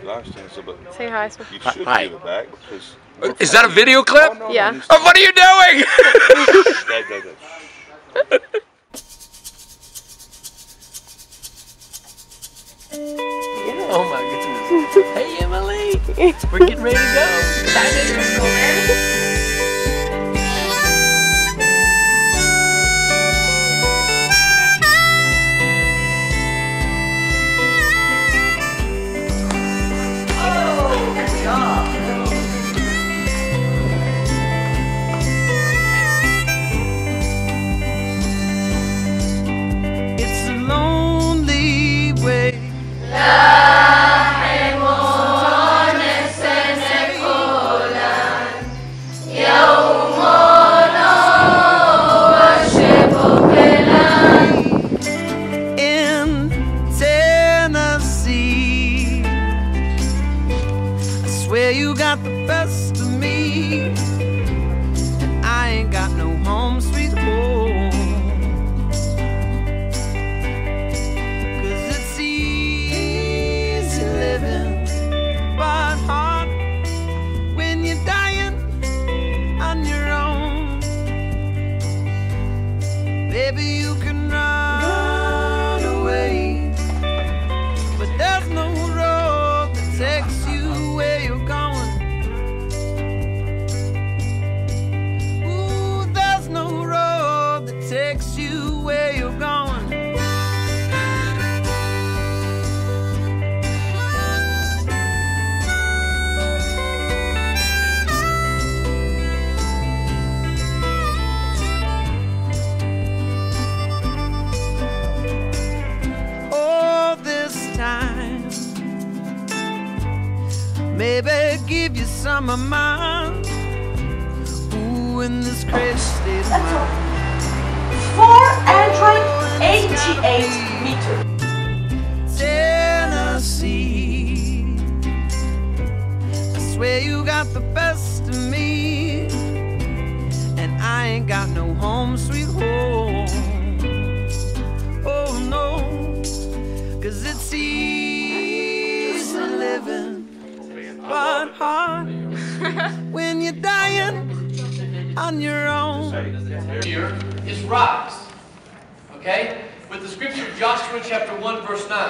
Say hi. You should give it back because. Is that a video clip? Oh, no, Yeah. no, Oh, what are you doing? Oh my goodness. Hey Emily, we're getting ready to go. It's a lonely way. In Tennessee, I swear you got the best of me, and I ain't got no home sweet home. 'Cause it's easy living, but hard when you're dying on your own. Baby, you can run away, but there's no road that takes you where you're going. Ooh, there's no road that takes you where you're going. All this time, maybe give you some of mine. Ooh, in this crazy state of mind. 488 meters. Tennessee, I swear you got the best of me, and I ain't got no home sweet home. Oh no, 'cause it's easy living, but hard when you're dying on your own. Here is rise. Okay? With the scripture Joshua chapter 1 verse 9.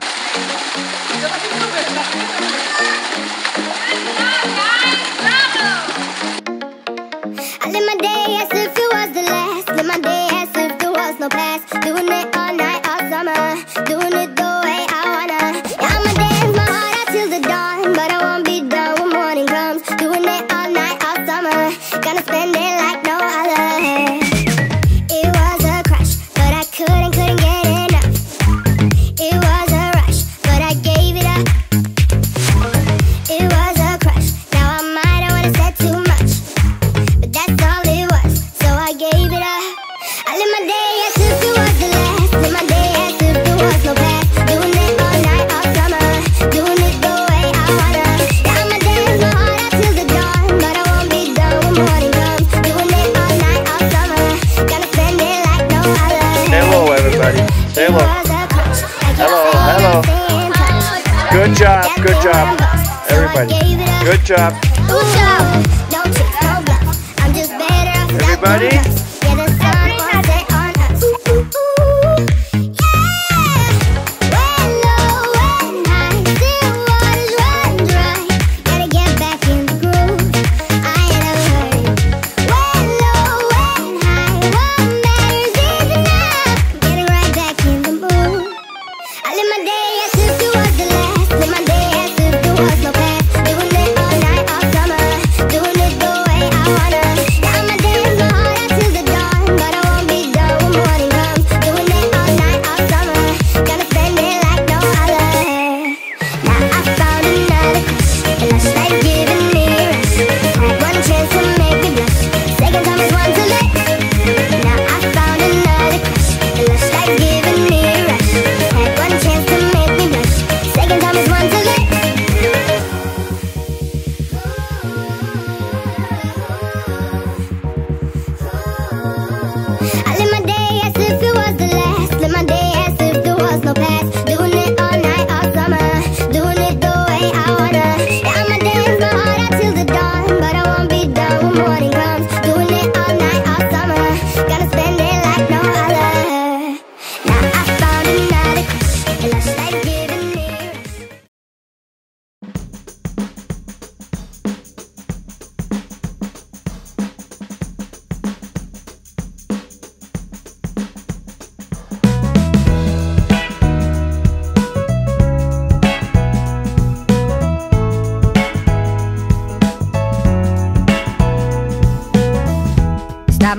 I live my day as if it was the last. Live my day as if there was no past. Doing it all night, all summer. Doing it the way I wanna. Yeah, I'ma dance my heart out till the dawn, but I won't be done when morning comes. Doing it all night, all summer. Gonna spend it like no other. It was a crush, but I couldn't get enough. It was a rush, but I gave it up. It was a crush, now I might have wanna said too much, but that's all it was, so I gave it up. I live my day as if it was the last. Live my day as if there was no past. Doing it all night, all summer. Doing it the way I wanna. Yeah, I'ma dance my heart out till the dawn, but I won't be done when morning comes. Doing it all night, all summer. Gonna spend it like no other. Say hello, everybody. Say It hello. was a crush, I just Hello, wanna hello. stay in touch. Good job, That's good the job. one boss, so I Everybody. gave it up. Good job. Good job. Don't trick, no bluff. I'm just better off without Everybody. them cuffs. Yeah, the sun won't set on us. Ooh, yeah. When low and high, still waters run dry. Gotta get back in the groove. I ain't never heard it. When low and high, what matters is enough. Getting right back in the mood. I live my day as if it was the last. Live my day as if there was no past. Doing it all night, all summer. Doing it the way I wanna. Yeah, I'ma dance my heart out till the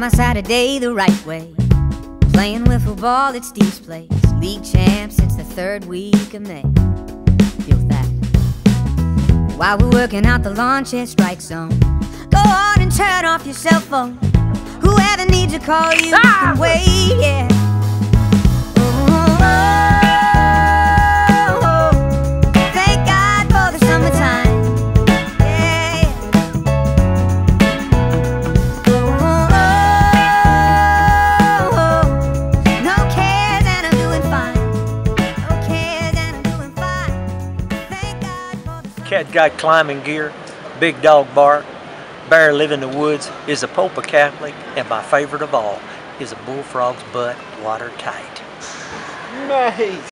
my Saturday the right way. Playing wiffle ball at Steve's place. League champ since the 3rd week of May. Feels that. While we're working out the lawn chair strike zone, go on and turn off your cell phone. Whoever needs a call, you can wait, yeah. Thank God for the summertime, yeah. No cares and I'm doing fine. No cares and I'm doing fine. Thank God for the Cat got climbing gear, big dog bark, bear live in the woods, is a Pope a Catholic, and my favorite of all is a bullfrog's butt watertight. Nice.